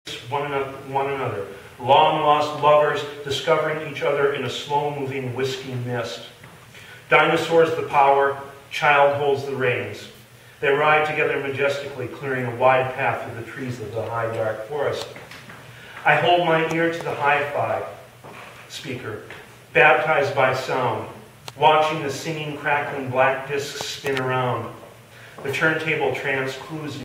one another. Long-lost lovers discovering each other in a slow-moving whiskey mist. Dinosaurs the power, child holds the reins. They ride together majestically, clearing a wide path through the trees of the high, dark forest. I hold my ear to the hi-fi speaker, baptized by sound, watching the singing, crackling black discs spin around. The turntable trance clues